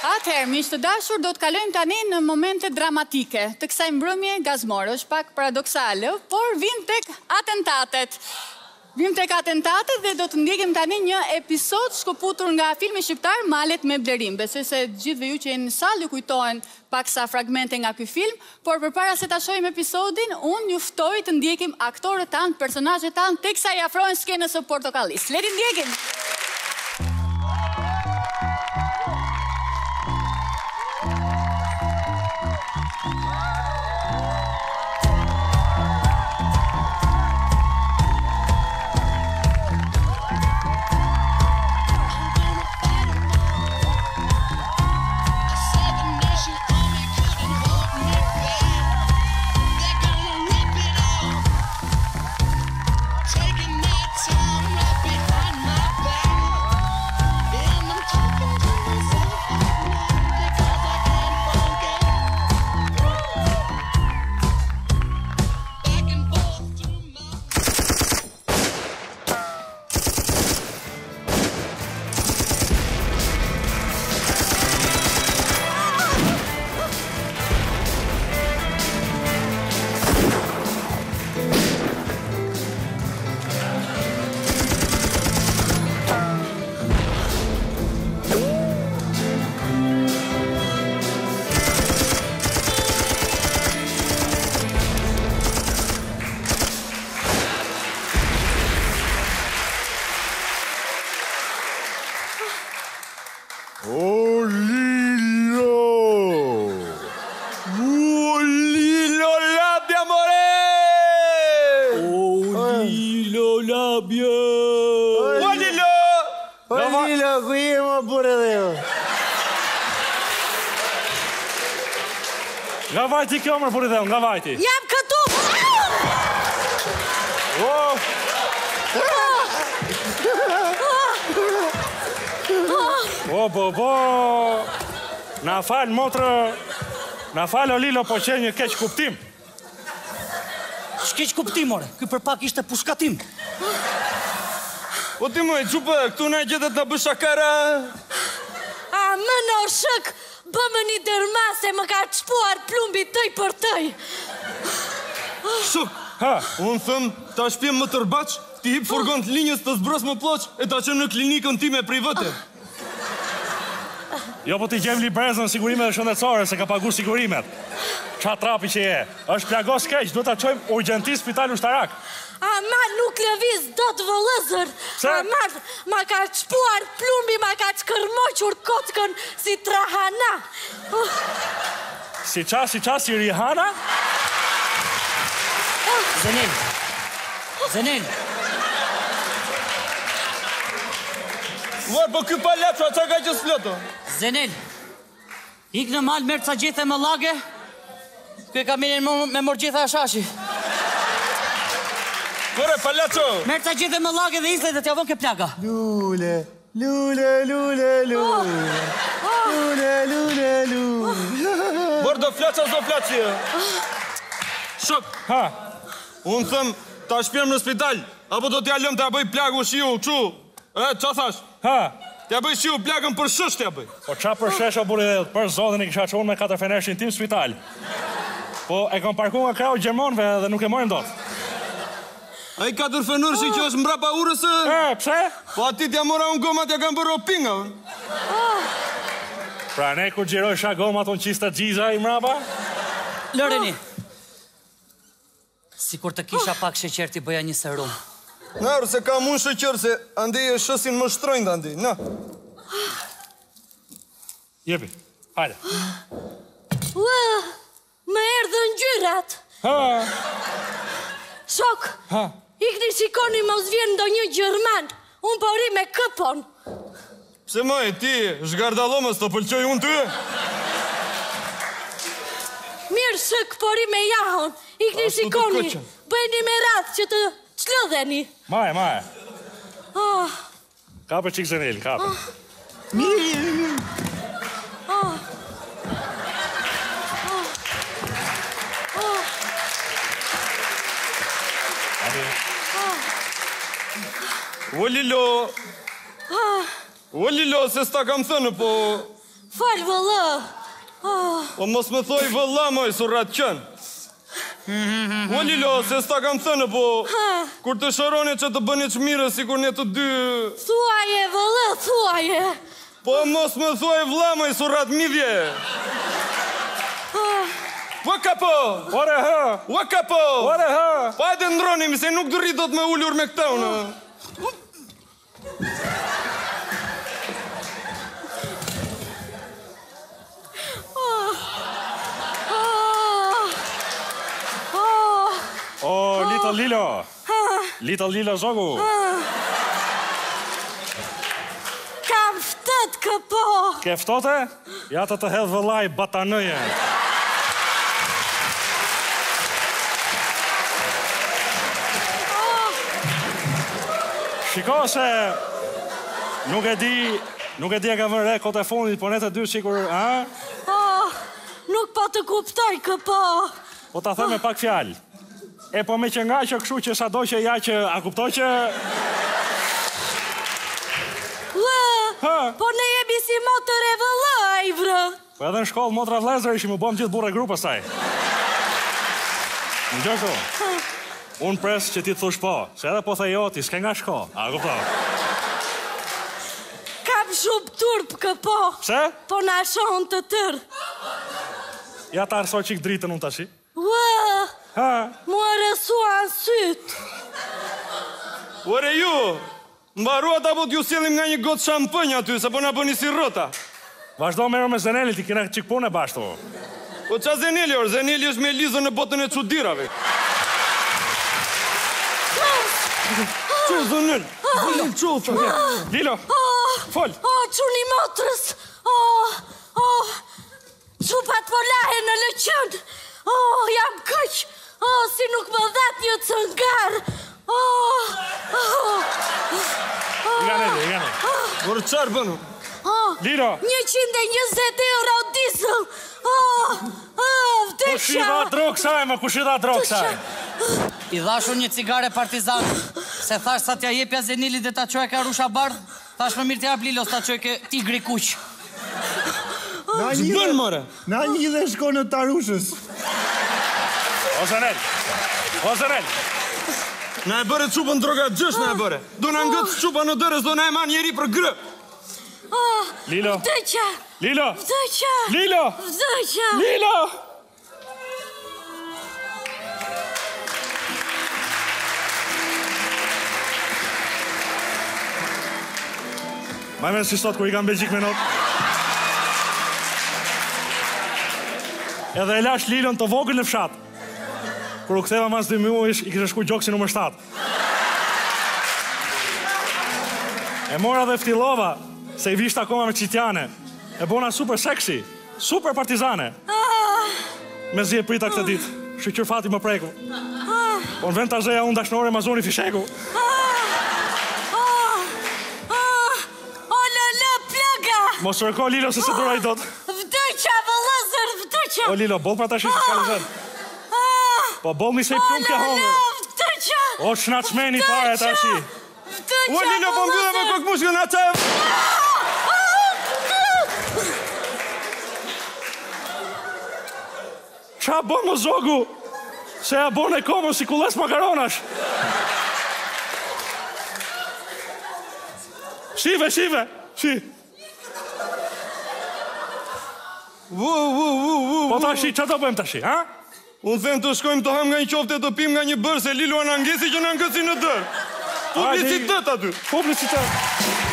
Atëherë, miq të dashur, do të kalojmë tani në momente dramatike të kësaj mbrëmje gazmore. Është pak paradoksale, por vim tek atentatet. Dhe do të ndjekim tani një episod shkëputur nga filmi shqiptar Malet me Blerim. Besoj se gjithëve ju që jeni në salë ju kujtohen paksa fragmente nga ky film, por përpara se ta shohim episodin, unë ju ftoj të ndjekim aktorët tanë, personazhet tanë, teksa i afrohen skenës së Portokallis. Le t'i ndjekim. Nga vajti kjo mërë, puri dhe, nga vajti. Jam këtu! Bo. Na falë, motrë, na falë o Lilo, po që një keq kuptim. Shkeq kuptim, ore, këj për pak ishte pushkatim. Po ti moj, qupë, këtu në gjetet në bëshakara. A më në shëk, bëmë një dërmase më ka qpuar plumbi tëj për tëj. Shuk, unë thëmë, ta shpjem më tërbaq, ti hip furgon të linjës të zbros më ploq, e ta që në klinikën ti me private. Jo, po ti gjem librezën sigurime dhe shëndetësore, se ka pagu sigurimet. Qa trapi që je? Është plagos keq, do ta qojmë urgjentis spital ushtarak. Ma nuk lëviz do të vëllëzër. Ma ka qpuar plumbi, ma ka qkërmoqur kockën si trahana. Si si Rihana? Zenin. Uar, po ky palaco, qa ka që s'floto? Zenin, ik në malë mërë ca gjithë e më lage, këj ka minin me mërë gjithë a shashi. Kore, palaco! Mërë ca gjithë e më lage dhe izle dhe t'ja vonë ke plaga. Lule. Bërë do flaci. Shok, unë thëmë, ta shpjem në spital, apo do t'ja lëm t'ja bëj plagu shiu, qu? Qa thash? T'ja bëj shiu plagën për shësh t'ja bëj. Po qa për shesh o buri dhe, për zodin i kisha qonë me 4 fenershin tim spital. Po e kom parku nga krau gjermonve dhe nuk e mojnë dot. A i 4 fenershi që është mbrapa urësë? Pse? Po ati t'ja mora unë gomat ja kam bërë o pinga. Pra ne kur gjiroj sha gomat unë qista gjiza i mrapa? Loreni, si kur të kisha pak sheqer t'i bëja një serum. Nërë, se kam unë shëqërë, se andi e shësin më shtrojnë dhe andi, në. Jepi, hajde. Më erdhë në gjyrat. Shok, ikni shikoni mos vjen ndo një Gjerman, unë pori me këpon. Pse moj, ti, zhgardalomës të pëlqoj unë ty? Mirë shëk pori me jahon, ikni shikoni, bëjni me rath që të qlëdheni. Maje. Kape qik Zenel, kape. O Lilo, se s'ta kam thënë, po Fal valla. O mos më thoj vëlla moj, surrat qënë. O Lilo, se s'ta kam thënë, po kur të shëroni që të bëni çmire, si kur ne të dy... Thuaje, valla, thuaje. Po mos më thoj vëlla moj, surrat midhje. Ua kapo! Ore hë! Ua kapo! Ore hë! Pa e të ndronim, se nuk dëri do të me ullur me këta unë. O, Little Lilo! Little Lilo zogu! Kam ftet këpo. Ke ftote? Ja të hedhë vëllaj batanëje. Shiko se nuk e di e ka vënë re kote fundit, po ne të dy sikur, ha? Nuk pa të kuptoj këpo. Po ta them me pak fjalë. E po me që nga që kështu që sa do që ja që a kuptoj që... Po ne jemi si motër e vëllaj, vrë. Po edhe në shkollë motra vlezër ishim u bom gjithë burre grupës saj. Në gjoko, unë pres që ti të thush po, se edhe po the jo, ti s'ke nga shko, a kuptoj? Kam shumë turp këpo. Pse? Po na shohën të tërë. Ja ta arsoj qik dritën unë tashi. Ha? Mua rësuan sytë. Ore ju, mbaruat apo t'ju sjellim nga një gotë shampënj aty, se po na bëni si rrota. Vazhdo mero me Zeneli, ti kena qik punë e bashtu. Po qa Zeneli, orë? Zeneli është me Lizën në botën e qudirave. Qo, Zenel? Zenel, qo, Lilo, fol. Quni motrës. Qupat po lahe në lëqën. Jam këq. Si nuk më dhat një cëngar. Gane. Orë qarë bënu? Lilo. 120 euro diesel. Kush i dha drog saj, ma kush i dha drog saj? I dhash unë një cigare partizan, se thash sa t'ja jepja Zenilit dhe ta qoj ka rusha bardh, thash më mirë t'ja Blilos ta qoj ke tigri kuq. Zbën, more! Na një dhe shko në Tarushës. O Zenel. Na e bëre qupën droga gjësh, na e bëre. Do na ngëtë qupa në dërës, do na e ma njeri për grë. Lilo. Vdëqa. Lilo. Vdëqa. Lilo. Vdëqa. Lilo. Majmen si sot kur i kam Belgjik me not. Edhe e lash Lilon të vogël në fshat. Kur u ktheva mas 2 muaj, i kishe shku gjoksi numër 7. E mora dhe ftillova, se i visht akoma me qitjane. E bona super seksi, super partizane. Me zi e prita këtë dit, shqyqyr fati më preku. Po në vend të azeja unë dashnore ma zoni fisheku. O lëllë plëga. Mos rëko Lilo se se duraj dot. Vdëqa, vëllëzër, vdëqa. O Lilo, bol pra ta shi që s'ka lëzën. Po bol mi se i plum ke hongë. Vdëqa. O shnaqmeni fare ta shi. Vdëqa, O Lilo, po mbyllë me kokë mushkën, a qajë. Qa bon më zogu? Se ja bon e komo si kules makaronash. Shive. Shi. Po ta shi, qa do bëjmë ta shi, ha? Unë them të shkojmë të ham nga një qofte të pim nga një bërë, se Lilo anë angesi që në angesi në dërë. Publicitet aty. Publicitet.